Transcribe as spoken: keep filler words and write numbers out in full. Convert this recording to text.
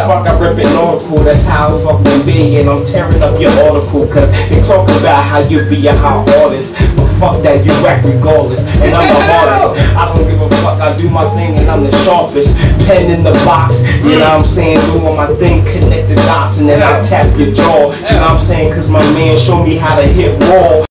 fuck, I rip an article, that's how it fucking be. And I'm tearing up your article, cause they talk about how you be a hot artist. But fuck that, you whack regardless. And I'm the hardest. I don't give a fuck, I do my thing and I'm the sharpest. Pen in the box, you know what I'm saying? Doing my thing, connect the dots and then I tap your jaw. You know what I'm saying? Cause my man showed me how to hit raw.